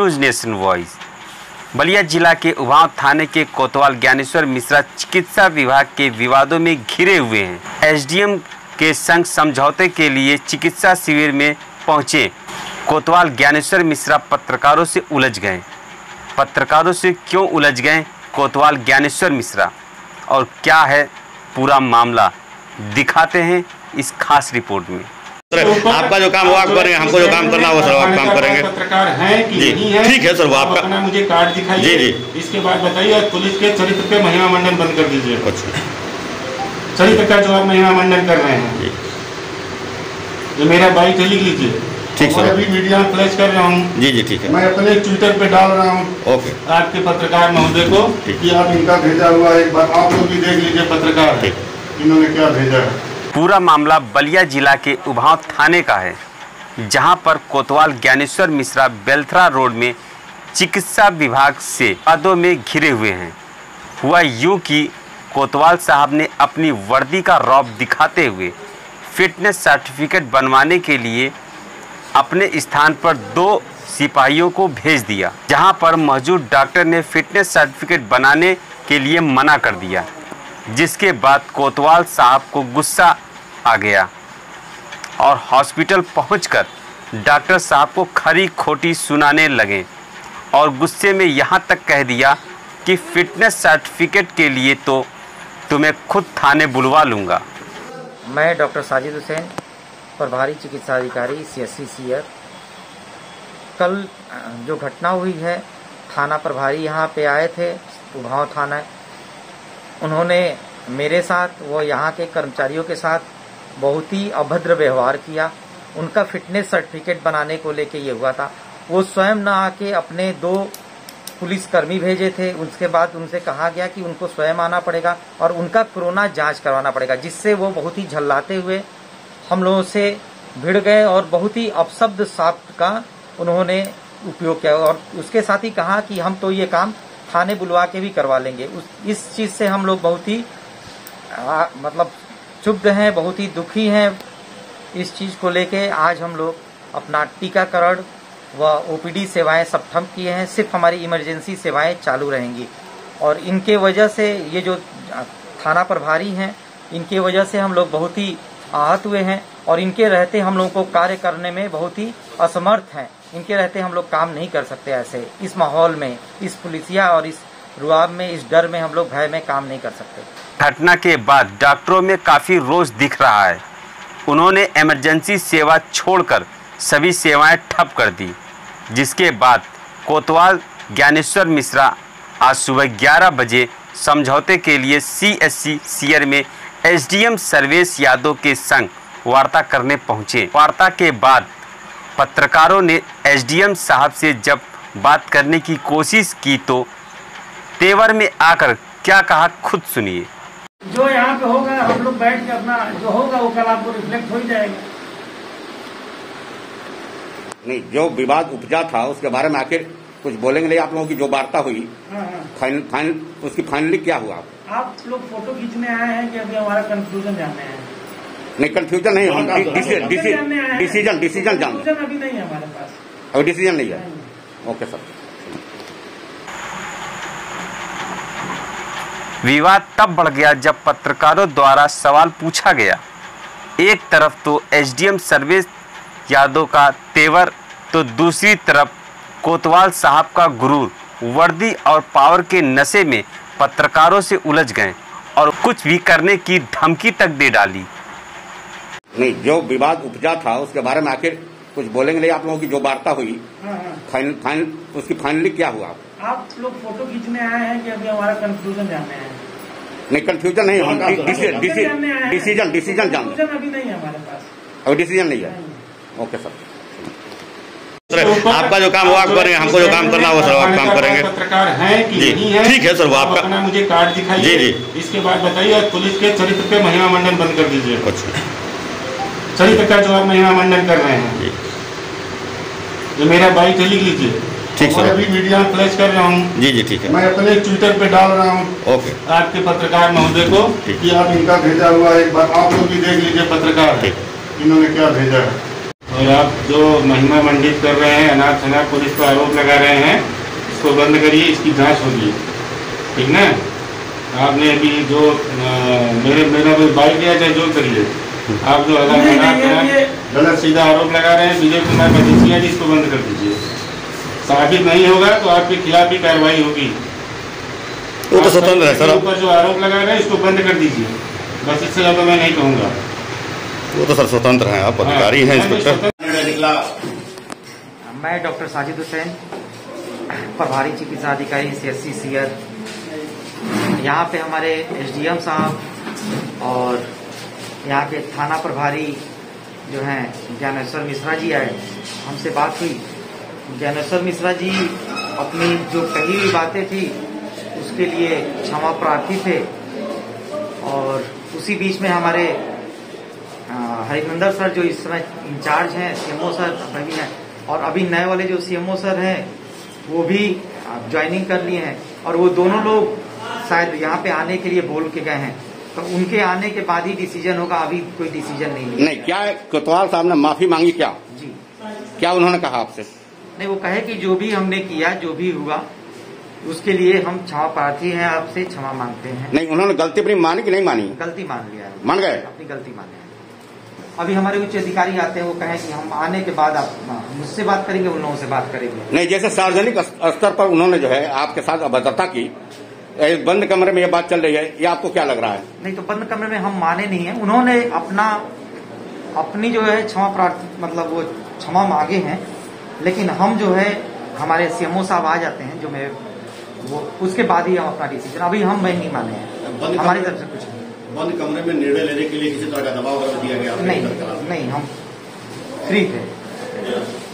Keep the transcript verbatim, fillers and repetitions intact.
News nation voice. Ballia जिला के उभाव थाने के कोतवाल ज्ञानेश्वर मिश्रा चिकित्सा विभाग के विवादों में घिरे हुए हैं। एसडीएम के संग समझौते के लिए चिकित्सा शिविर में पहुंचे कोतवाल ज्ञानेश्वर मिश्रा पत्रकारों से उलझ गए। पत्रकारों से क्यों उलझ गए कोतवाल ज्ञानेश्वर मिश्रा और क्या है पूरा मामला, दिखाते हैं इस खास रिपोर्ट में। आपका जो काम हो आप करेंगे, हमको जो काम करना हो सर आप काम करेंगे। पत्रकार हैं कि नहीं है? ठीक है सर, वो आपका अपना मुझे कार्ड दिखाइए। जी जी। इसके बाद बताइए और पुलिस के चरित्र पे महिमा मंडन बंद कर दीजिए। अच्छा, चरित्र का जो आप महिमा मंडन कर रहे हैं, ये मेरा बाइक लिख लीजिए। ठीक सर, अभी मीडिया में फ्लैश कर रहा हूँ। जी जी ठीक है, मैं अपने ट्विटर पे डाल रहा हूँ ओके आपके पत्रकार महोदय को कि आप इनका भेजा हुआ एक बार आप लोग भी देख लीजिए पत्रकार इन्होंने क्या भेजा है। पूरा मामला बलिया जिला के उभाव थाने का है, जहां पर कोतवाल ज्ञानेश्वर मिश्रा बेलथरा रोड में चिकित्सा विभाग से वादों में घिरे हुए हैं। हुआ यूं कि कोतवाल साहब ने अपनी वर्दी का रौब दिखाते हुए फिटनेस सर्टिफिकेट बनवाने के लिए अपने स्थान पर दो सिपाहियों को भेज दिया, जहां पर मौजूद डॉक्टर ने फिटनेस सर्टिफिकेट बनाने के लिए मना कर दिया, जिसके बाद कोतवाल साहब को गुस्सा आ गया और हॉस्पिटल पहुंचकर डॉक्टर साहब को खरी खोटी सुनाने लगे और गुस्से में यहां तक कह दिया कि फिटनेस सर्टिफिकेट के लिए तो तुम्हें खुद थाने बुलवा लूँगा। मैं डॉक्टर साजिद हुसैन, प्रभारी चिकित्सा अधिकारी सीएससी सीयर। कल जो घटना हुई है, थाना प्रभारी यहाँ पे आए थे, उभाव थाना। उन्होंने मेरे साथ वो यहाँ के कर्मचारियों के साथ बहुत ही अभद्र व्यवहार किया। उनका फिटनेस सर्टिफिकेट बनाने को लेके ये हुआ था। वो स्वयं न आके अपने दो पुलिसकर्मी भेजे थे, उसके बाद उनसे कहा गया कि उनको स्वयं आना पड़ेगा और उनका कोरोना जांच करवाना पड़ेगा, जिससे वो बहुत ही झल्लाते हुए हम लोगों से भिड़ गए और बहुत ही अपशब्द शब्द का उन्होंने उपयोग किया और उसके साथ ही कहा कि हम तो ये काम थाने बुलवा के भी करवा लेंगे। उस इस चीज़ से हम लोग बहुत ही आ, मतलब क्षुब्ध हैं, बहुत ही दुखी हैं। इस चीज़ को लेके आज हम लोग अपना टीकाकरण व ओपीडी सेवाएं सब ठप किए हैं। सिर्फ हमारी इमरजेंसी सेवाएं चालू रहेंगी और इनके वजह से ये जो थाना प्रभारी हैं, इनके वजह से हम लोग बहुत ही आहत हुए हैं और इनके रहते हम लोगों को कार्य करने में बहुत ही असमर्थ हैं। इनके रहते हम लोग काम नहीं कर सकते। ऐसे इस माहौल में, इस पुलिसिया और इस रुआब में, इस डर में हम लोग भय में काम नहीं कर सकते। घटना के बाद डॉक्टरों में काफ़ी रोष दिख रहा है। उन्होंने इमरजेंसी सेवा छोड़कर सभी सेवाएं ठप कर दी, जिसके बाद कोतवाल ज्ञानेश्वर मिश्रा आज सुबह ग्यारह बजे समझौते के लिए सीएससी सीयर में एसडीएम सर्वेश यादव के संग वार्ता करने पहुंचे। वार्ता के बाद पत्रकारों ने एसडीएम साहब से जब बात करने की कोशिश की तो तेवर में आकर क्या कहा, खुद सुनिए। जो यहाँ पे होगा हम लोग बैठ के अपना जो होगा वो कल आपको रिफ्लेक्ट हो ही जाएगा। नहीं, जो विवाद उपजा था उसके बारे में आखिर कुछ बोलेंगे नहीं? आप लोगों की जो वार्ता हुई फाइनल फाइनल उसकी फाइनली क्या हुआ? आप लोग फोटो खींचने आए हैं कि अभी हमारा कंफ्यूजन जानने आए हैं? नहीं, कंफ्यूजन नहीं, हम डिसीजन डिसीजन डिसीजन जान अभी नहीं है हमारे पास, अभी डिसीजन नहीं है। Okay sir. विवाद तब बढ़ गया जब पत्रकारों द्वारा सवाल पूछा गया। एक तरफ तो एसडीएम सर्वेश यादव का तेवर तो दूसरी तरफ कोतवाल साहब का गुरूर, वर्दी और पावर के नशे में पत्रकारों से उलझ गए और कुछ भी करने की धमकी तक दे डाली। नहीं, जो विवाद उपजा था उसके बारे में आखिर कुछ बोलेंगे नहीं? आप लोगों की जो वार्ता हुई फाइनल फाइनल उसकी फाइनली क्या हुआ? आप लोग फोटो खींचने आए हैं कि अभी हमारा कंफ्यूजन जानने आए हैं? नहीं, कंफ्यूजन नहीं, हम डिसीजन डिसीजन जान अभी नहीं है हमारे पास, अभी डिसीजन नहीं है। Okay sir. आपका जो काम हो आप करेंगे, हमको जो काम करना हो सर आप काम करेंगे। पत्रकार हैं कि नहीं है? ठीक है सर, वो आपका अपना मुझे कार्ड दिखाइए। जी जी। इसके बाद बताइए और पुलिस के चरित्र पे महिमा मंडन बंद कर दीजिए। अच्छा, चरित्र का जो आप महिमा मंडन कर रहे हैं, ये मेरा बाइक लिख लीजिए। ठीक सर, अभी मीडिया में फ्लैश कर रहा हूँ। जी जी ठीक है, मैं अपने ट्विटर पे डाल रहा हूँ ओके आपके पत्रकार महोदय को कि आप इनका भेजा हुआ एक बार आप लोग भी देख लीजिए पत्रकार इन्होंने क्या भेजा है। और आप जो महिमा मंडित कर रहे हैं, अनाथ शनाथ पुलिस पर आरोप लगा रहे हैं, इसको बंद करिए, इसकी जांच होगी, ठीक ना। आपने अभी जो आ, मेरे मेरा कोई बाइक लिया चाहे जो करिए, आप जो अनाथ गलत सीधा आरोप लगा रहे हैं विजय कुमार मजीठिया जी, इसको बंद कर दीजिए। साबित नहीं होगा तो आपके खिलाफ भी कार्रवाई होगी। वो तो स्वतंत्र है सर, ऊपर जो आरोप लगा रहे हैं इसको बंद कर दीजिए, बस इससे ज्यादा मैं नहीं कहूँगा। वो तो सर स्वतंत्र हैं, आप अधिकारी हैं इंस्पेक्टर। मैं डॉक्टर साजिद हुसैन, प्रभारी चिकित्सा अधिकारी सीएससी सीयर। यहाँ पे हमारे एसडीएम साहब और यहाँ के थाना प्रभारी जो हैं ज्ञानेश्वर मिश्रा जी आए, हमसे बात हुई। ज्ञानेश्वर मिश्रा जी अपनी जो कही हुई बातें थी उसके लिए क्षमा प्रार्थी थे, और उसी बीच में हमारे हरिनंदन सर जो इस समय इंचार्ज हैं, सीएमओ सर अभी हैं, और अभी नए वाले जो सीएमओ सर हैं वो भी ज्वाइनिंग कर लिए हैं, और वो दोनों लोग शायद यहाँ पे आने के लिए बोल के गए हैं, तो उनके आने के बाद ही डिसीजन होगा, अभी कोई डिसीजन नहीं लिया। नहीं, क्या कोतवाल साहब ने माफी मांगी? क्या जी, क्या उन्होंने कहा आपसे? नहीं, वो कहे कि जो भी हमने किया, जो भी हुआ उसके लिए हम क्षमा प्रार्थी हैं, आपसे क्षमा मांगते हैं। नहीं, उन्होंने गलती अपनी मानी कि नहीं मानी? गलती मान लिया है, मान गए, अपनी गलती माने हैं। अभी हमारे उच्च अधिकारी आते हैं, वो कहें कि हम आने के बाद आप मुझसे बात करेंगे, उन लोगों से बात करेंगे। नहीं, जैसे सार्वजनिक स्तर पर उन्होंने जो है आपके साथ अभद्रता की, बंद कमरे में ये बात चल रही है, ये आपको क्या लग रहा है? नहीं, तो बंद कमरे में हम माने नहीं है, उन्होंने अपना अपनी जो है क्षमा प्रार्थी मतलब वो क्षमा मांगे हैं, लेकिन हम जो है हमारे सीएमओ साहब आ जाते हैं जो मैं वो उसके बाद ही हम अपना डिसीजन, अभी हम मैं नहीं माने हैं, हमारी तरफ से कुछ नहीं। बंद कमरे में निर्णय लेने के लिए किसी तरह का दबाव दिया गया? नहीं, नहीं, हम फ्री थे।